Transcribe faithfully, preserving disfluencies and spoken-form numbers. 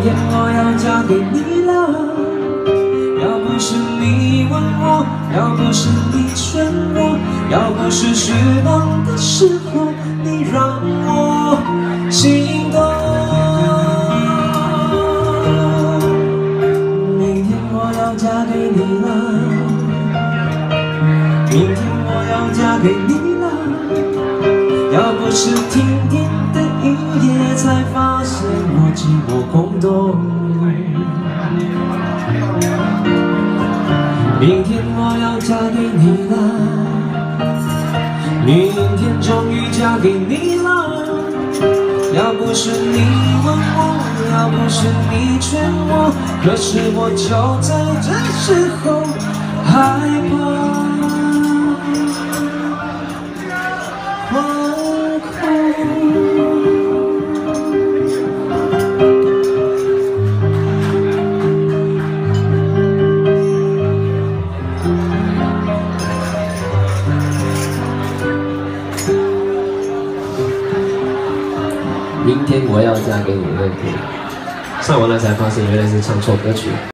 天我要嫁给你了，要不是你问我，要不是你劝我，要不是失望的时候你让我心动。明天我要嫁给你了，明天我要嫁给你了，要不是停电的一夜才发现我寂寞空洞。明天我要嫁给你了，明天终于嫁给你了，要不是你问我，要不是你劝我，可是我就在这时候害怕。 明天我要嫁给你那天，唱完了才发现原来是唱错歌曲。